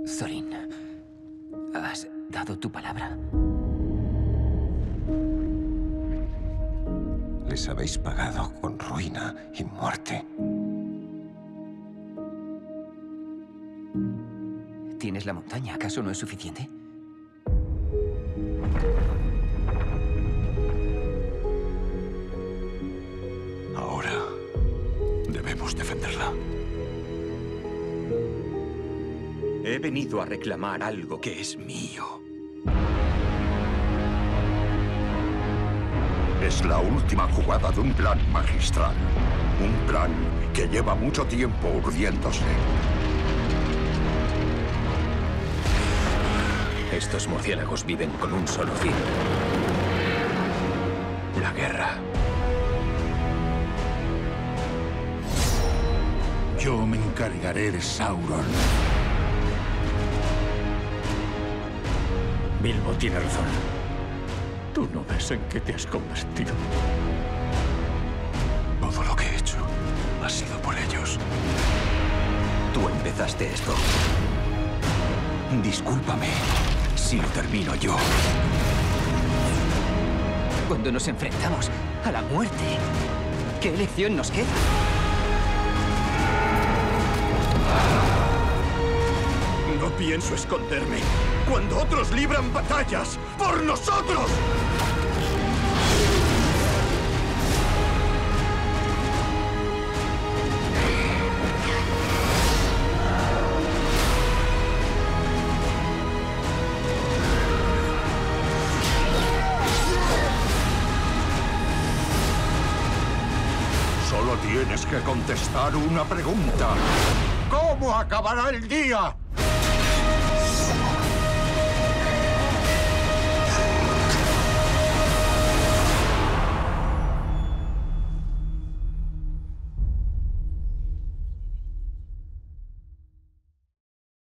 Thorin, ¿has dado tu palabra? Les habéis pagado con ruina y muerte. ¿Tienes la montaña? ¿Acaso no es suficiente? Ahora debemos defenderla. He venido a reclamar algo que es mío. Es la última jugada de un plan magistral. Un plan que lleva mucho tiempo urdiéndose. Estos murciélagos viven con un solo fin. La guerra. Yo me encargaré de Sauron. Bilbo tiene razón. Tú no ves en qué te has convertido. Todo lo que he hecho ha sido por ellos. Tú empezaste esto. Discúlpame si lo termino yo. Cuando nos enfrentamos a la muerte, ¿qué elección nos queda? No pienso esconderme cuando otros libran batallas por nosotros. Solo tienes que contestar una pregunta. ¿Cómo acabará el día?